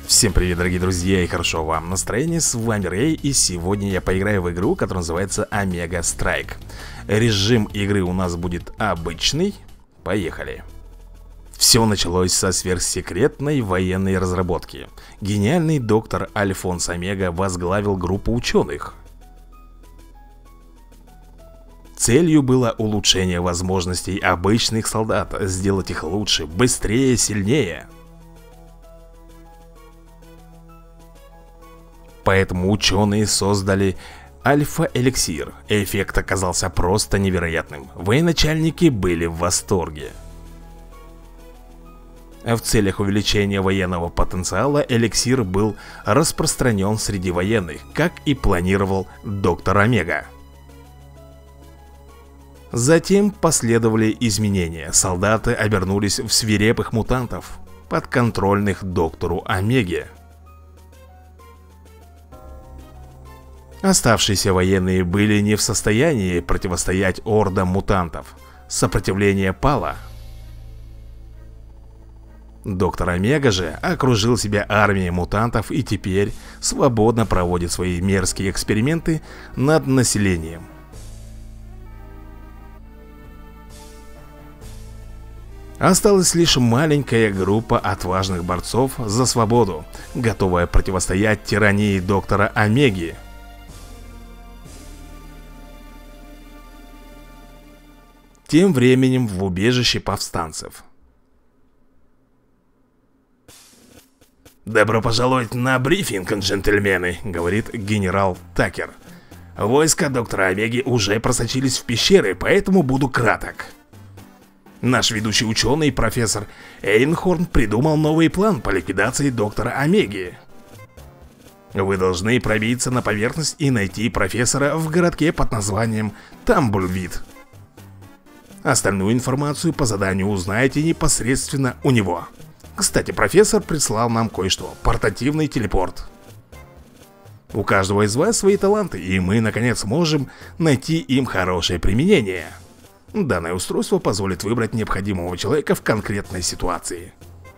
Всем привет, дорогие друзья, и хорошо вам настроение. С вами Рэй, и сегодня я поиграю в игру, которая называется Omega Strike. Режим игры у нас будет обычный. Поехали. Все началось со сверхсекретной военной разработки. Гениальный доктор Альфонс Омега возглавил группу ученых. Целью было улучшение возможностей обычных солдат, сделать их лучше, быстрее, сильнее. Поэтому ученые создали альфа-эликсир. Эффект оказался просто невероятным. Военачальники были в восторге. В целях увеличения военного потенциала эликсир был распространен среди военных, как и планировал доктор Омега. Затем последовали изменения. Солдаты обернулись в свирепых мутантов, подконтрольных доктору Омеге. Оставшиеся военные были не в состоянии противостоять ордам мутантов. Сопротивление пало. Доктор Омега же окружил себя армией мутантов и теперь свободно проводит свои мерзкие эксперименты над населением. Осталась лишь маленькая группа отважных борцов за свободу, готовая противостоять тирании доктора Омеги. Тем временем в убежище повстанцев. «Добро пожаловать на брифинг, джентльмены», — говорит генерал Такер. «Войска доктора Омеги уже просочились в пещеры, поэтому буду краток. Наш ведущий ученый, профессор Эйнхорн, придумал новый план по ликвидации доктора Омеги. Вы должны пробиться на поверхность и найти профессора в городке под названием Тамблвид. Остальную информацию по заданию узнаете непосредственно у него. Кстати, профессор прислал нам кое-что. Портативный телепорт. У каждого из вас свои таланты, и мы, наконец, можем найти им хорошее применение. Данное устройство позволит выбрать необходимого человека в конкретной ситуации,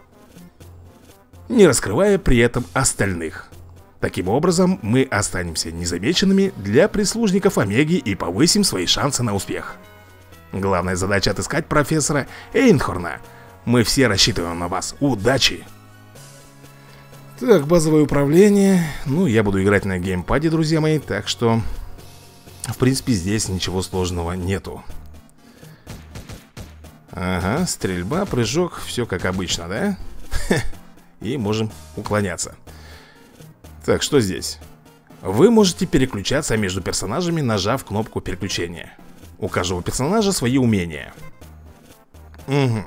не раскрывая при этом остальных. Таким образом, мы останемся незамеченными для прислужников Омеги и повысим свои шансы на успех. Главная задача — отыскать профессора Эйнхорна. Мы все рассчитываем на вас. Удачи!» Так, базовое управление. Ну, я буду играть на геймпаде, друзья мои, так что, в принципе, здесь ничего сложного нету. Ага, стрельба, прыжок, все как обычно, да? И можем уклоняться. Так, что здесь? Вы можете переключаться между персонажами, нажав кнопку переключения. У каждого персонажа свои умения. Угу.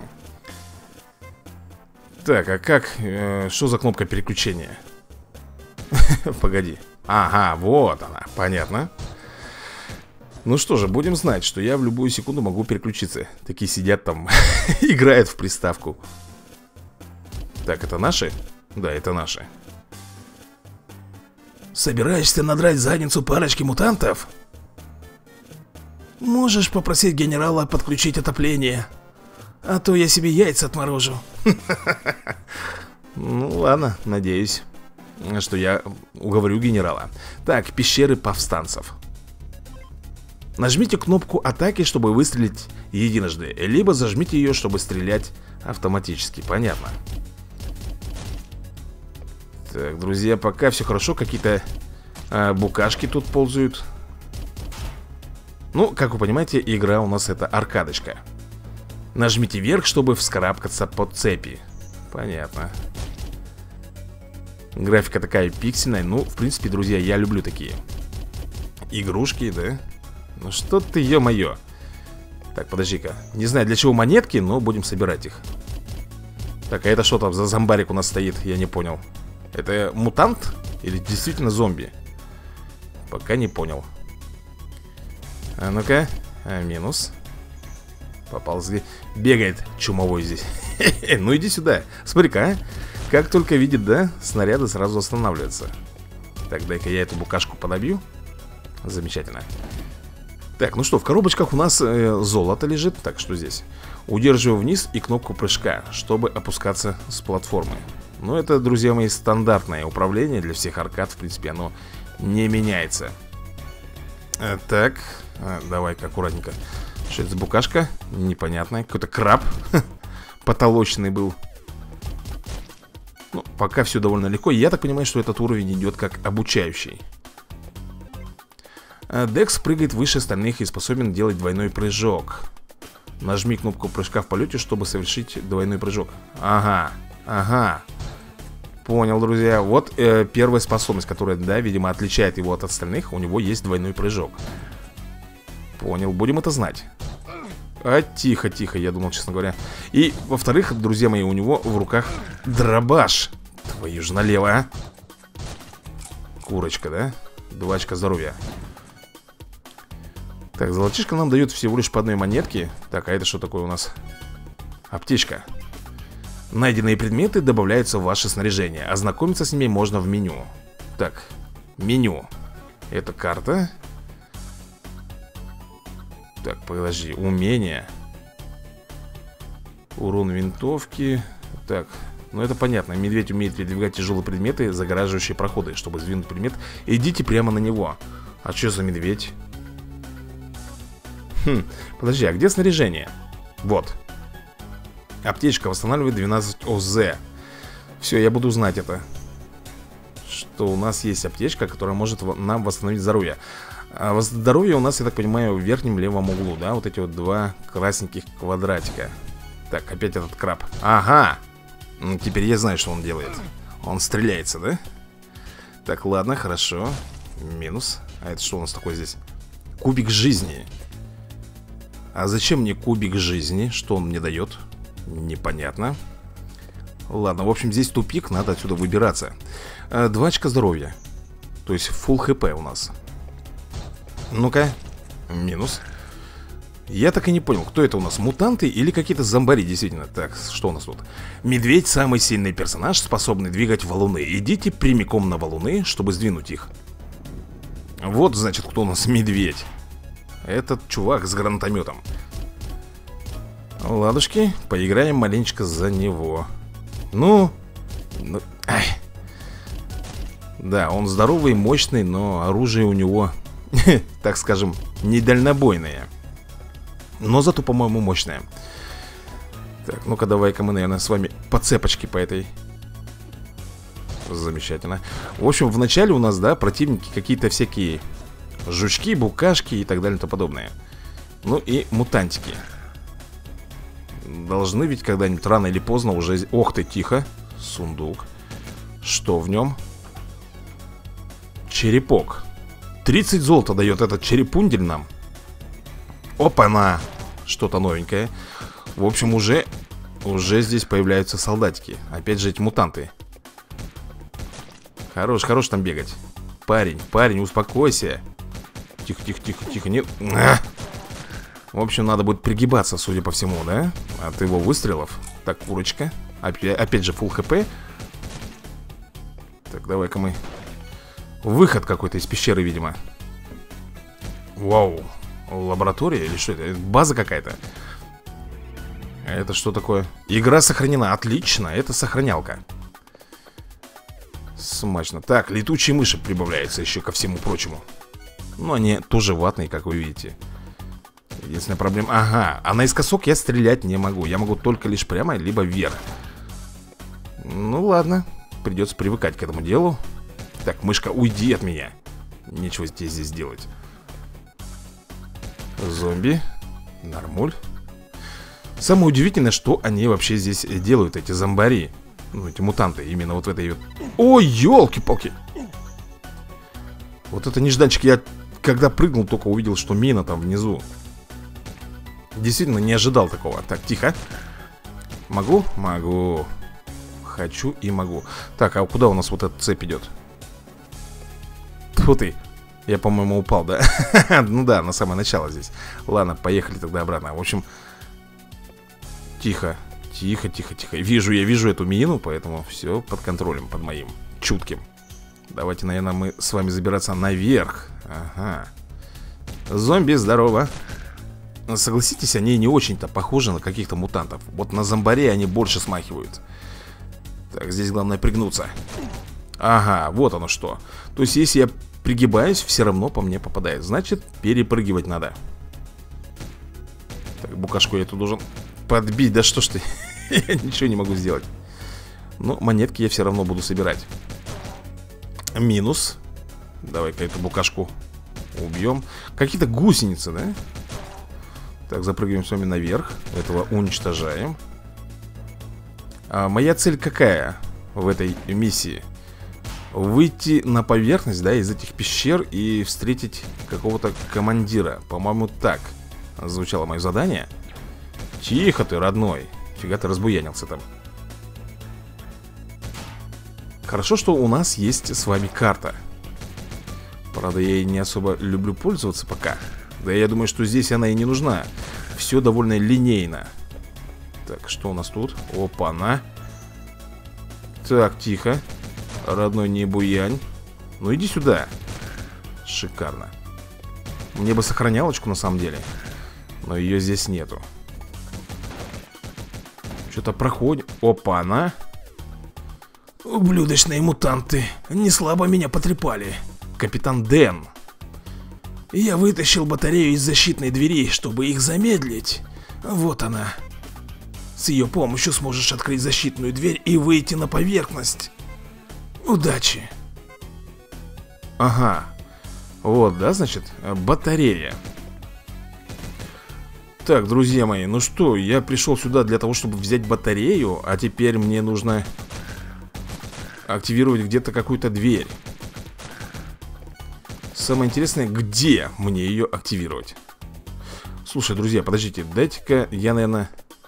Так, а как... что за кнопка переключения? Погоди. Ага, вот она, понятно. Ну что же, будем знать, что я в любую секунду могу переключиться. Такие сидят там, играют в приставку. Так, это наши? Да, это наши. Собираешься надрать задницу парочки мутантов? Можешь попросить генерала подключить отопление, а то я себе яйца отморожу. Ну ладно, надеюсь, что я уговорю генерала. Так, пещеры повстанцев. Нажмите кнопку атаки, чтобы выстрелить единожды, либо зажмите ее, чтобы стрелять автоматически. Понятно. Так, друзья, пока все хорошо. Какие-то букашки тут ползают. Ну, как вы понимаете, игра у нас это аркадочка. Нажмите вверх, чтобы вскарабкаться по цепи. Понятно. Графика такая пиксельная. Ну, в принципе, друзья, я люблю такие игрушки, да? Ну что ты, ё-моё. Так, подожди-ка. Не знаю, для чего монетки, но будем собирать их. Так, а это что там за зомбарик у нас стоит? Я не понял. Это мутант? Или действительно зомби? Пока не понял. А ну-ка, минус. Поползли. Бегает чумовой здесь. Ну иди сюда. Смотри-ка, а. Как только видит, да, снаряды сразу останавливаются. Так, дай-ка я эту букашку подобью. Замечательно. Так, ну что, в коробочках у нас золото лежит. Так, что здесь? Удерживаю вниз и кнопку прыжка, чтобы опускаться с платформы. Но это, друзья мои, стандартное управление для всех аркад. В принципе, оно не меняется. Так, давай-ка аккуратненько. Что это за букашка? Непонятная. Какой-то краб потолочный был. Ну, пока все довольно легко. Я так понимаю, что этот уровень идет как обучающий. Декс прыгает выше остальных и способен делать двойной прыжок. Нажми кнопку прыжка в полете, чтобы совершить двойной прыжок. Ага, ага. Понял, друзья. Вот первая способность, которая, да, видимо, отличает его от остальных. У него есть двойной прыжок. Понял, будем это знать. Тихо, тихо, я думал, честно говоря. И, во-вторых, друзья мои, у него в руках дробаш. Твою же налево, а. Курочка, да? 2 очка здоровья. Так, золотишко нам дает всего лишь по одной монетке. Так, а это что такое у нас? Аптечка. Найденные предметы добавляются в ваше снаряжение. Ознакомиться с ними можно в меню. Так, меню. Это карта. Так, подожди, умения. Урон винтовки. Так, ну это понятно. Медведь умеет передвигать тяжелые предметы, загораживающие проходы. Чтобы сдвинуть предмет, идите прямо на него. А что за медведь? Подожди, а где снаряжение? Вот. Аптечка восстанавливает 12 ОЗ. Все, я буду знать это. Что у нас есть аптечка, которая может нам восстановить здоровье. А здоровье у нас, я так понимаю, в верхнем левом углу, да? Вот эти вот 2 красненьких квадратика. Так, опять этот краб. Ага! Теперь я знаю, что он делает. Он стреляется, да? Так, ладно, хорошо. Минус. А это что у нас такое здесь? Кубик жизни. А зачем мне кубик жизни? Что он мне дает? Непонятно. Ладно, в общем, здесь тупик, надо отсюда выбираться. 2 очка здоровья. То есть full хп у нас. Ну-ка. Минус. Я так и не понял, кто это у нас, мутанты или какие-то зомбари, действительно. Так, что у нас тут? Медведь самый сильный персонаж, способный двигать валуны. Идите прямиком на валуны, чтобы сдвинуть их. Вот, значит, кто у нас медведь. Этот чувак с гранатометом. Ладушки, поиграем маленечко за него. Ну, ай. Да, он здоровый, мощный, но оружие у него, так скажем, не дальнобойное. Но зато, по-моему, мощное. Так, ну-ка давай-ка мы, наверное, с вами по цепочке по этой. Замечательно. В общем, в начале у нас, да, противники какие-то всякие жучки, букашки и так далее и тому подобное. Ну и мутантики. Должны ведь когда-нибудь рано или поздно уже... Ох ты, тихо. Сундук. Что в нем? Черепок. 30 золота дает этот черепундель нам. Опа-на. Что-то новенькое. В общем, уже здесь появляются солдатики. Опять же эти мутанты. Хорош там бегать. Парень, успокойся. Тихо, нет. В общем, надо будет пригибаться, судя по всему, да? От его выстрелов. Так, курочка. Опять же, full хп. Так, давай-ка мы... Выход какой-то из пещеры, видимо. Вау. Лаборатория или что это? База какая-то. Это что такое? Игра сохранена. Отлично, это сохранялка. Смачно. Так, летучие мыши прибавляются еще ко всему прочему. Ну, они тоже ватные, как вы видите. Единственная проблема... Ага, а наискосок я стрелять не могу. Я могу только лишь прямо, либо вверх. Ну, ладно. Придется привыкать к этому делу. Так, мышка, уйди от меня. Нечего тебе здесь делать. Зомби. Нормуль. Самое удивительное, что они вообще здесь делают, эти зомбари. Ну, эти мутанты, именно вот в этой... Ой, елки-палки. Вот это нежданчик. Я, когда прыгнул, только увидел, что мина там внизу. Действительно, не ожидал такого. Так, тихо. Могу? Могу. Хочу и могу. Так, а куда у нас вот эта цепь идет? Тьфу ты. Я, по-моему, упал, да? Ну да, на самое начало здесь. Ладно, поехали тогда обратно. В общем, тихо. Тихо. Я вижу эту мину, поэтому все под контролем, под моим чутким. Давайте, наверное, мы с вами забираться наверх. Ага. Зомби, здорово. Согласитесь, они не очень-то похожи на каких-то мутантов. Вот на зомбарей они больше смахивают. Так, здесь главное пригнуться. Ага, вот оно что. То есть, если я пригибаюсь, все равно по мне попадает. Значит, перепрыгивать надо. Так, букашку я тут должен подбить. Да что ж ты? Я ничего не могу сделать. Но монетки я все равно буду собирать. Минус. Давай-ка эту букашку убьем. Какие-то гусеницы, да? Так, запрыгиваем с вами наверх. Этого уничтожаем. А моя цель какая в этой миссии? Выйти на поверхность, да, из этих пещер и встретить какого-то командира. По-моему, так звучало мое задание. Тихо ты, родной. Фига ты разбуянился там. Хорошо, что у нас есть с вами карта. Правда, я ей не особо люблю пользоваться пока. Да я думаю, что здесь она и не нужна. Все довольно линейно. Так, что у нас тут? Опа-на. Так, тихо. Родной, не буянь. Ну иди сюда. Шикарно. Мне бы сохранялочку на самом деле. Но ее здесь нету. Что-то проходит. Опа-на. Ублюдочные мутанты. Не слабо меня потрепали. Капитан Дэн. Я вытащил батарею из защитной двери, чтобы их замедлить. Вот она. С ее помощью сможешь открыть защитную дверь и выйти на поверхность. Удачи. Ага. Вот, да, значит, батарея. Так, друзья мои, ну что, я пришел сюда для того, чтобы взять батарею. А теперь мне нужно активировать где-то какую-то дверь. Самое интересное, где мне ее активировать? Слушай, друзья, подождите, дайте-ка я, наверное...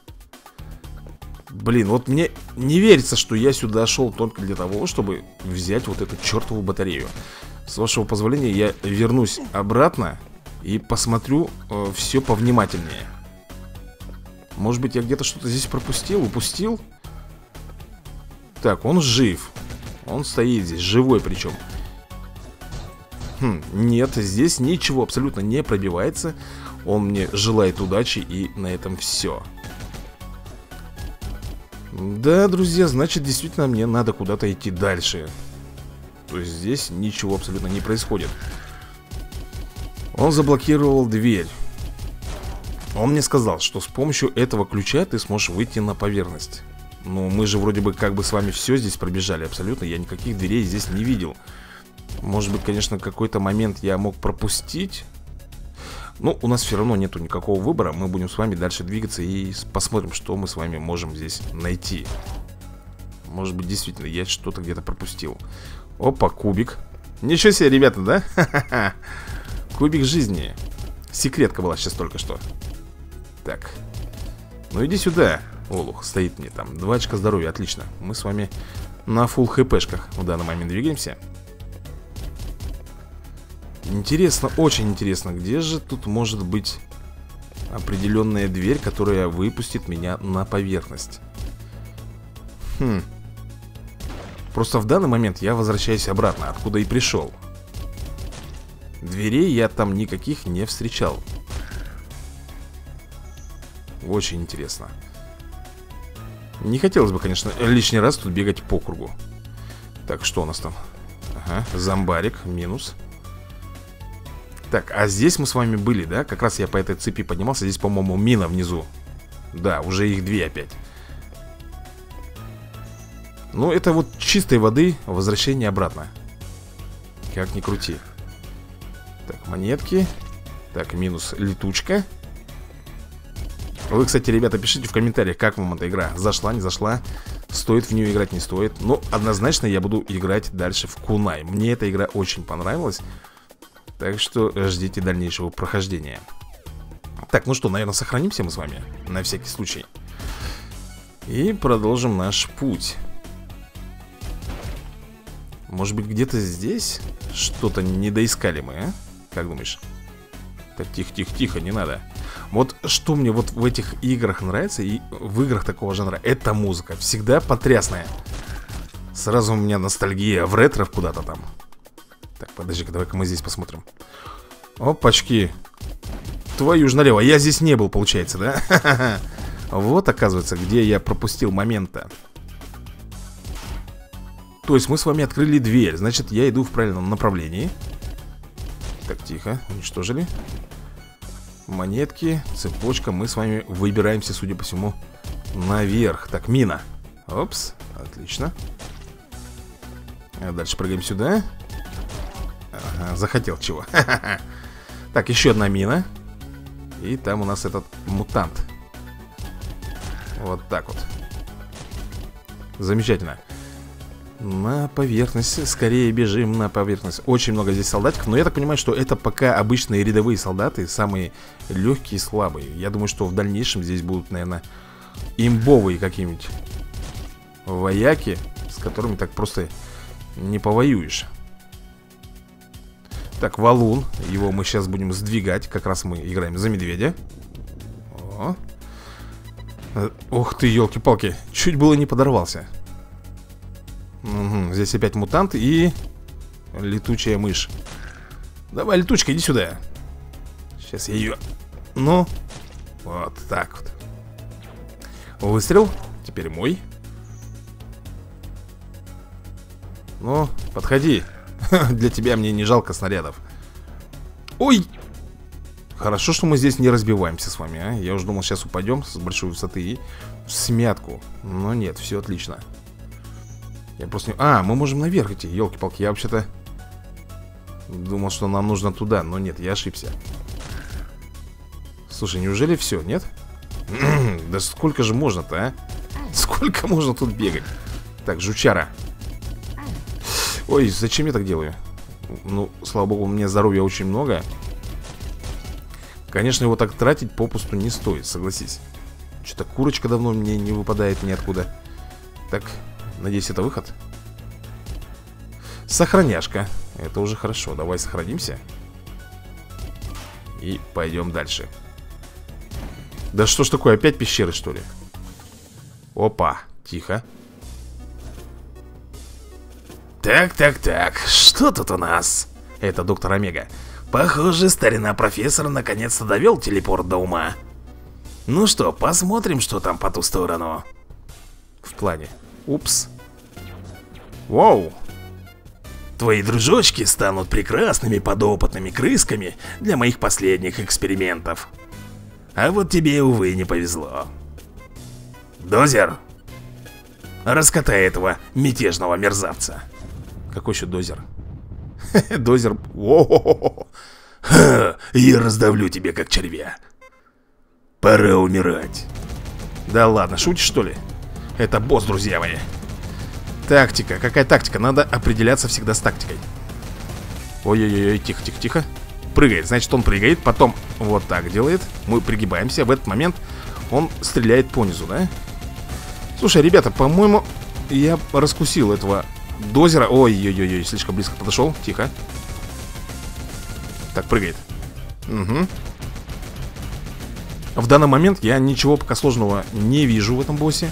Блин, вот мне не верится, что я сюда шел только для того, чтобы взять вот эту чертову батарею. С вашего позволения я вернусь обратно и посмотрю все повнимательнее. Может быть, я где-то что-то здесь пропустил, упустил? Так, он жив. Он стоит здесь, живой причем. Нет, здесь ничего абсолютно не пробивается. Он мне желает удачи, и на этом все. Да, друзья, значит, действительно мне надо куда-то идти дальше. То есть здесь ничего абсолютно не происходит. Он заблокировал дверь. Он мне сказал, что с помощью этого ключа ты сможешь выйти на поверхность. Но мы же вроде бы как бы с вами все здесь пробежали абсолютно. Я никаких дверей здесь не видел. Может быть, конечно, какой-то момент я мог пропустить. Но у нас все равно нету никакого выбора. Мы будем с вами дальше двигаться и посмотрим, что мы с вами можем здесь найти. Может быть, действительно, я что-то где-то пропустил. Опа, кубик. Ничего себе, ребята, да? Ха-ха-ха. Кубик жизни. Секретка была сейчас только что. Так. Ну иди сюда. Олух, стоит мне там. 2 очка здоровья, отлично. Мы с вами на фулл хпшках в данный момент двигаемся. Интересно, очень интересно, где же тут может быть определенная дверь, которая выпустит меня на поверхность. Просто в данный момент я возвращаюсь обратно, откуда и пришел. Дверей я там никаких не встречал. Очень интересно. Не хотелось бы, конечно, лишний раз тут бегать по кругу. Так, что у нас там? Ага, зомбарик, минус. Так, а здесь мы с вами были, да? Как раз я по этой цепи поднимался. Здесь, по-моему, мина внизу. Да, уже их 2 опять. Ну, это вот чистой воды возвращение обратно. Как ни крути. Так, монетки. Так, минус летучка. Вы, кстати, ребята, пишите в комментариях, как вам эта игра. Зашла, не зашла, стоит в нее играть, не стоит. Но однозначно я буду играть дальше в Кунай. Мне эта игра очень понравилась. Так что ждите дальнейшего прохождения. Так, ну что, наверное, сохранимся мы с вами на всякий случай. И продолжим наш путь. Может быть, где-то здесь что-то не доискали мы, а? Как думаешь? Так, тихо, не надо. Вот что мне вот в этих играх нравится, и в играх такого жанра, это музыка. Всегда потрясная. Сразу у меня ностальгия в ретро куда-то там. Так, подожди-ка, давай-ка мы здесь посмотрим. Опачки. Твою ж налево, я здесь не был, получается, да? Вот, оказывается, где я пропустил момента. То есть мы с вами открыли дверь. Значит, я иду в правильном направлении. Так, тихо, уничтожили. Монетки, цепочка. Мы с вами выбираемся, судя по всему, наверх. Так, мина. Опс, отлично. А дальше прыгаем сюда. Ага, захотел чего. Так, еще одна мина. И там у нас этот мутант. Вот так вот. Замечательно. На поверхность, скорее бежим на поверхность. Очень много здесь солдатиков, но я так понимаю, что это пока обычные рядовые солдаты. Самые легкие и слабые. Я думаю, что в дальнейшем здесь будут, наверное, имбовые какие-нибудь вояки, с которыми так просто не повоюешь. Так, валун. Его мы сейчас будем сдвигать. Как раз мы играем за медведя. О. Ух ты, елки-палки. Чуть было не подорвался. Угу, здесь опять мутант и летучая мышь. Давай, летучка, иди сюда. Сейчас я ее... Ну, вот так вот. Выстрел. Теперь мой. Ну, подходи. Для тебя мне не жалко снарядов. Ой! Хорошо, что мы здесь не разбиваемся с вами, а? Я уже думал, сейчас упадем с большой высоты и в смятку. Но нет, все отлично. Я просто не... А, мы можем наверх идти, елки-палки. Я вообще-то думал, что нам нужно туда. Но нет, я ошибся. Слушай, неужели все, нет? Да сколько же можно-то, а? Сколько можно тут бегать? Так, жучара. Ой, зачем я так делаю? Ну, слава богу, у меня здоровья очень много. Конечно, его так тратить попусту не стоит, согласись. Что-то курочка давно мне не выпадает ниоткуда. Так, надеюсь, это выход. Сохраняшка. Это уже хорошо, давай сохранимся. И пойдем дальше. Да что ж такое, опять пещеры, что ли? Опа, тихо. Так, что тут у нас? Это доктор Омега. Похоже, старина профессор наконец-то довел телепорт до ума. Ну что, посмотрим, что там по ту сторону. В плане. Упс. Воу. Твои дружочки станут прекрасными подопытными крысками для моих последних экспериментов. А вот тебе, увы, не повезло. Дозер, раскатай этого мятежного мерзавца. Какой еще дозер? Дозер. Ха, я раздавлю тебя как червя. Пора умирать. Да ладно, шутишь что ли? Это босс, друзья мои. Тактика, какая тактика? Надо определяться всегда с тактикой. Ой-ой-ой, тихо. Прыгает, значит он прыгает. Потом вот так делает. Мы пригибаемся, в этот момент он стреляет понизу, да? Слушай, ребята, по-моему, я раскусил этого дозера. Ой-ой-ой, слишком близко подошел. Тихо. Так, прыгает. Угу. В данный момент я ничего пока сложного не вижу в этом боссе.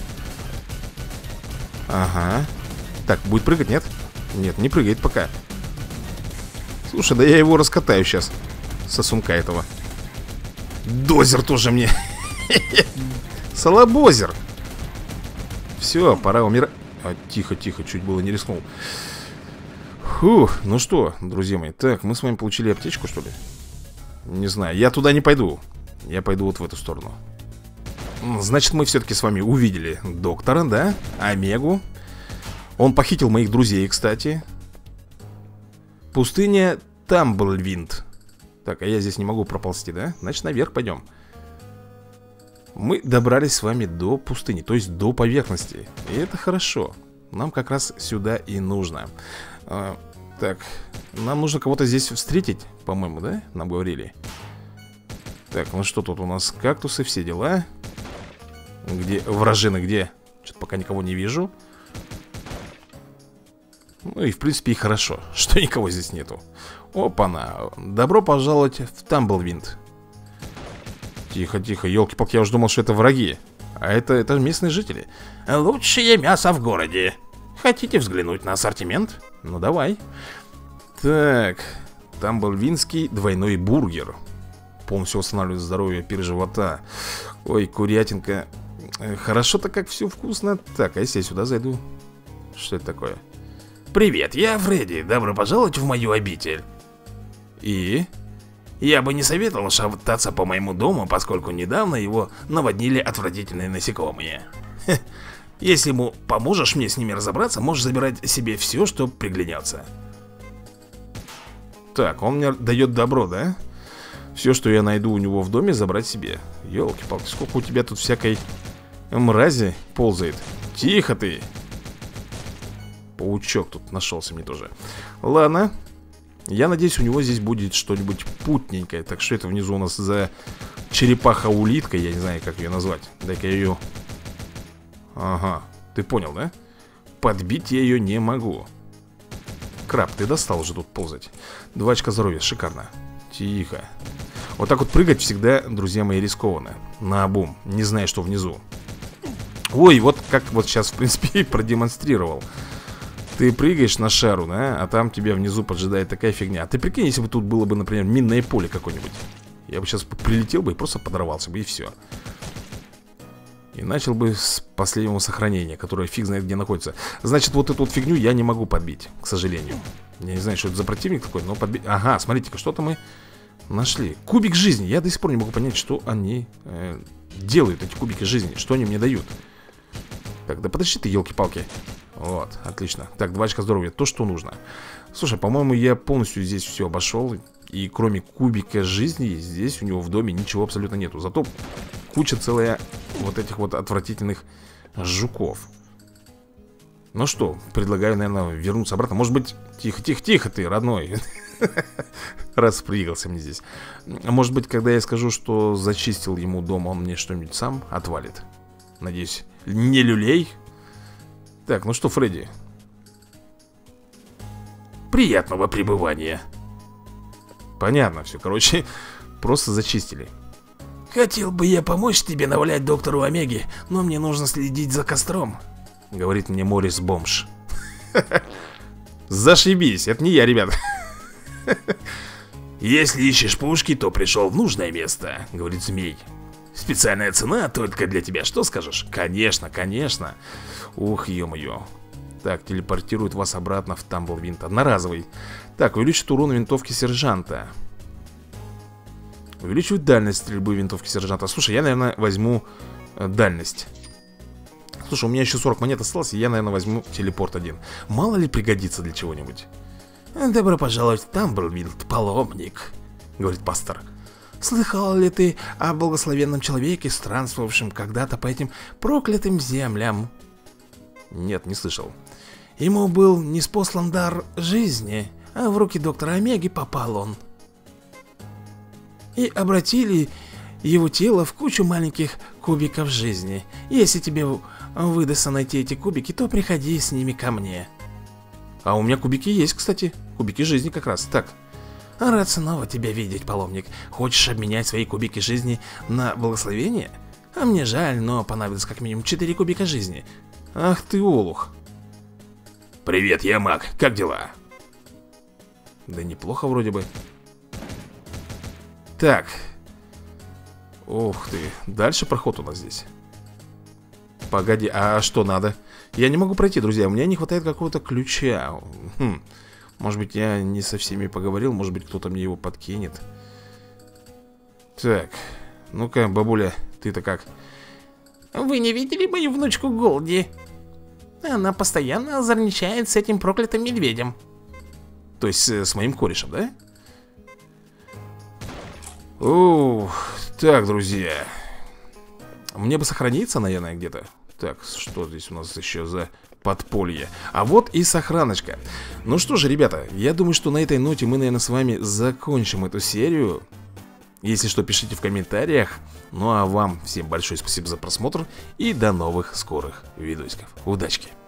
Ага. Так, будет прыгать, нет? Нет, не прыгает пока. Слушай, да я его раскатаю сейчас. Сосунка этого. Дозер тоже мне. Салабозер. Все, пора умирать. Тихо, чуть было не рискнул. Фух, ну что, друзья мои. Так, мы с вами получили аптечку, что ли? Не знаю, я туда не пойду. Я пойду вот в эту сторону. Значит, мы все-таки с вами увидели доктора, да? Омегу. Он похитил моих друзей, кстати. Пустыня Тамблвинд. Так, а я здесь не могу проползти, да? Значит, наверх пойдем. Мы добрались с вами до пустыни, то есть до поверхности. И это хорошо. Нам как раз сюда и нужно. Так, нам нужно кого-то здесь встретить, по-моему, да? Нам говорили. Так, ну что тут у нас? Кактусы, все дела. Где? Вражины где? Что-то пока никого не вижу. Ну и в принципе и хорошо, что никого здесь нету. Опа-на. Добро пожаловать в Тамблвинд. Тихо, елки-палки, я уже думал, что это враги. А это местные жители. Лучшее мясо в городе. Хотите взглянуть на ассортимент? Ну давай. Так, Тамблвиндский двойной бургер. Полностью восстанавливает здоровье, пир живота. Ой, курятинка. Хорошо-то как все вкусно. Так, а если я сюда зайду? Что это такое? Привет, я Фредди, добро пожаловать в мою обитель. И? Я бы не советовал шататься по моему дому, поскольку недавно его наводнили отвратительные насекомые. Если ему поможешь мне с ними разобраться, можешь забирать себе все, что приглянется. Так, он мне дает добро, да? Все, что я найду у него в доме, забрать себе. Ёлки-палки, сколько у тебя тут всякой мрази ползает. Тихо ты. Паучок тут нашелся мне тоже. Ладно. Я надеюсь, у него здесь будет что-нибудь путненькое. Так, что это внизу у нас за черепаха-улитка? Я не знаю, как ее назвать. Дай-ка я ее... Ага, ты понял, да? Подбить я ее не могу. Краб, ты достал уже тут ползать. 2 очка здоровья, шикарно. Тихо. Вот так вот прыгать всегда, друзья мои, рискованно. Наобум, не зная, что внизу. Ой, вот как вот сейчас, в принципе, и продемонстрировал. Ты прыгаешь на шару, да, а там тебя внизу поджидает такая фигня. А ты прикинь, если бы тут было бы, например, минное поле какое-нибудь. Я бы сейчас прилетел бы и просто подорвался бы, и все. И начал бы с последнего сохранения, которое фиг знает где находится. Значит, вот эту вот фигню я не могу подбить, к сожалению. Я не знаю, что это за противник такой, но подбить... Ага, смотрите-ка, что-то мы нашли. Кубик жизни. Я до сих пор не могу понять, что они делают, эти кубики жизни. Что они мне дают. Так, да подожди ты, елки-палки. Вот, отлично. Так, 2 очка здоровья, то, что нужно. Слушай, по-моему, я полностью здесь все обошел. И кроме кубика жизни, здесь у него в доме ничего абсолютно нету. Зато куча целая вот этих вот отвратительных жуков. Ну что, предлагаю, наверное, вернуться обратно. Может быть, тихо-тихо-тихо ты, родной. Распрыгался мне здесь. Может быть, когда я скажу, что зачистил ему дом, он мне что-нибудь сам отвалит. Надеюсь, не люлей. Так, ну что, Фредди? Приятного пребывания. Понятно все, короче, просто зачистили. Хотел бы я помочь тебе навалять доктору Омеги, но мне нужно следить за костром, говорит мне Морис Бомж. Зашибись, это не я, ребят. Если ищешь пушки, то пришел в нужное место, говорит змей. Специальная цена только для тебя, что скажешь? Конечно, конечно. Ух, ё-моё. Так, телепортирует вас обратно в Тамблвинт. Одноразовый. Так, увеличит урон винтовки сержанта. Увеличивает дальность стрельбы винтовки сержанта. Слушай, я, наверное, возьму дальность. Слушай, у меня еще 40 монет осталось, и я, наверное, возьму телепорт один. Мало ли пригодится для чего-нибудь. Добро пожаловать в Тамблвинт, паломник, говорит пастор. Слыхал ли ты о благословенном человеке, странствовавшем когда-то по этим проклятым землям? Нет, не слышал. Ему был ниспослан дар жизни, а в руки доктора Омеги попал он. И обратили его тело в кучу маленьких кубиков жизни. Если тебе выдастся найти эти кубики, то приходи с ними ко мне. А у меня кубики есть, кстати. Кубики жизни как раз. Так. Рад снова тебя видеть, паломник. Хочешь обменять свои кубики жизни на благословение? А мне жаль, но понадобится как минимум 4 кубика жизни. Ах ты олух. Привет, я маг. Как дела? Да неплохо вроде бы. Так. Ух ты. Дальше проход у нас здесь. Погоди, а что надо? Я не могу пройти, друзья. У меня не хватает какого-то ключа. Может быть, я не со всеми поговорил. Может быть, кто-то мне его подкинет. Так. Ну-ка, бабуля, ты-то как? Вы не видели мою внучку Голди? Она постоянно озорничает с этим проклятым медведем. То есть с моим корешем, да? Ух, так, друзья. Мне бы сохраниться, наверное, где-то. Так, что здесь у нас еще за подполье? А вот и сохраночка. Ну что же, ребята, я думаю, что на этой ноте мы, наверное, с вами закончим эту серию. Если что, пишите в комментариях. Ну а вам всем большое спасибо за просмотр. И до новых скорых видосиков. Удачки!